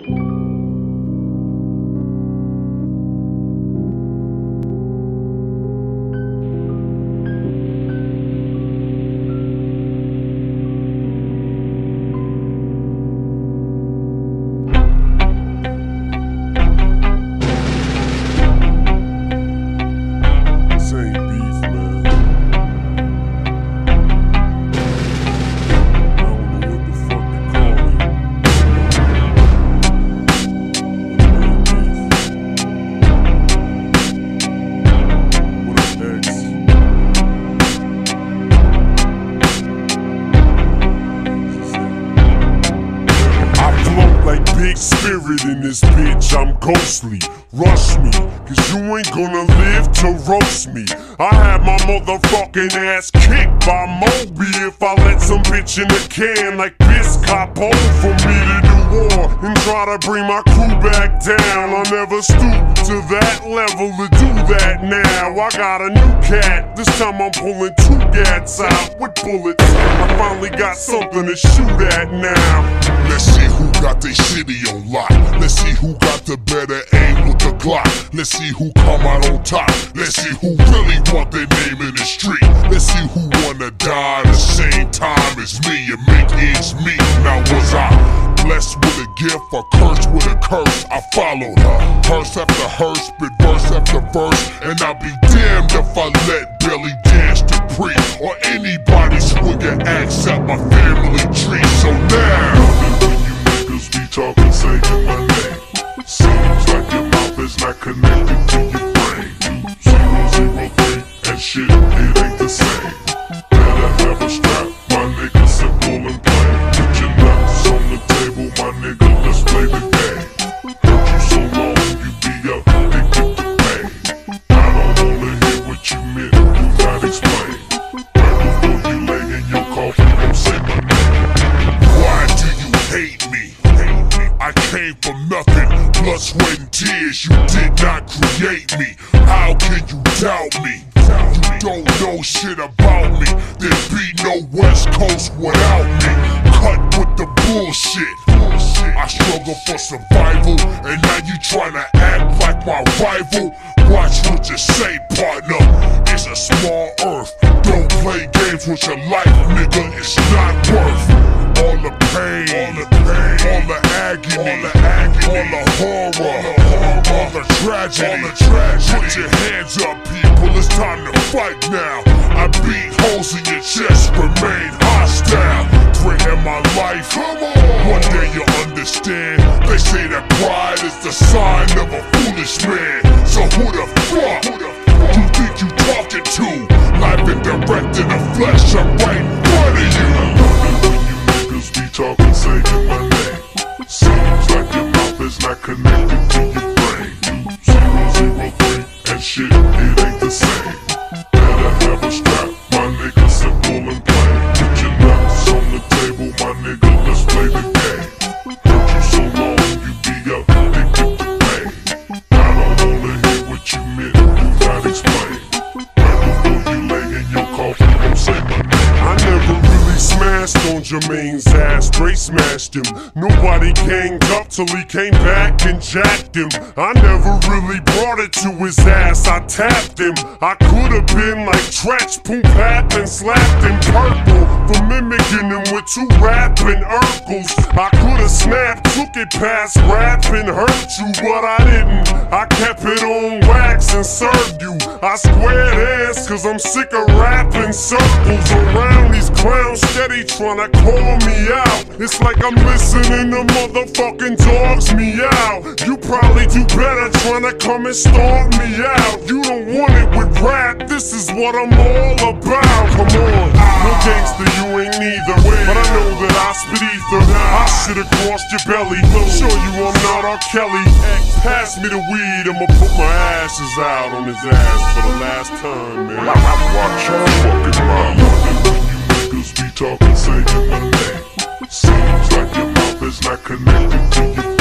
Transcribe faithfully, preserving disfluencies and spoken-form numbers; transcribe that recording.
Big spirit in this bitch, I'm ghostly. Rush me, cause you ain't gonna live to roast me. I had my motherfucking ass kicked by Moby if I let some bitch in the can like Biz Capo for me to do war and try to bring my crew back down. I never stoop to that level to do that now. I got a new cat, this time I'm pulling two gats out with bullets. I finally got something to shoot at now. Let's see who got their city on lock. Let's see who got the better aim with the Glock. Let's see who come out on top. Let's see who really want their name in the street. Let's see who wanna die the same time as me and make ends meet. Now was I blessed with a gift or cursed with a curse? I followed her, verse after verse, spit verse after verse, and I'll be damned if I let Belly dance to Pre or anybody swing an axe at my family tree. So now talking, saying my name. Seems like your mouth is not connected to your brain. Two zero zero three and shit, it ain't the same. Better have a strap, my nigga, simple and plain. Put your nuts on the table, my nigga, let's play the game. Hurt you so long, you be up, addicted to pain. I don't wanna hear what you meant, do not explain. Right before you lay in your coffin, don't say my name. Why do you hate me? I came from nothing, blood, sweat, and tears. You did not create me. How can you doubt me? You don't know shit about me. There'd be no West Coast without me. Cut with the bullshit. I struggle for survival, and now you tryna act like my rival. Watch what you say, partner. It's a small earth. Don't play games with your life, nigga. It's not worth all the pain, all the pain, all the agony, all the agony, all the horror, all the tragedy, all the tragedy. Put your hands up, people. It's time to fight now. I beat holes in your chest, remain hostile. Threaten my life. Come on. One day you'll understand. They say that pride is the sign of a foolish man. So who the fuck you think you talking to? Live and direct in the flesh, I'm right in front of you. Be talking, saying my name. Seems like your mouth is not connected to your brain. Two zero zero three and shit, it ain't the same. Better have a strap, my nigga, simple and plain. Put your nuts on the table, my nigga, let's play the game. Hurt you so long, you be up, addicted to pain. I don't wanna hear what you meant, do not explain. Right before you lay in your coffin, don't say my name. I never really smashed on Jermaine's ass, straight smashed him. Nobody ganged up till he came back and jacked him. I never really brought it to his ass, I tapped him. I could've been like Tretch, Poom Pap, and slapped him purple for mimicking him with two rapping Urkels. I could've snapped, took it past rap and hurt you, but I didn't. I kept it on wax and served you. I squared ass cause I'm sick of rapping circles around these clowns steady tryna call me out. It's like I'm listening to motherfucking dogs meow. You probably do better tryna come and stomp me out. You don't want it with rap, this is what I'm all about. Come on, no gangster, you ain't neither, but I know that I spit ether. I should've crossed your belly, show you I'm not R. Kelly. Pass me the weed, I'ma put my ashes out on his ass for the last time, man. Watch your fucking mouth. You niggas be talking, saying my name. Seems like your mouth is not connected to your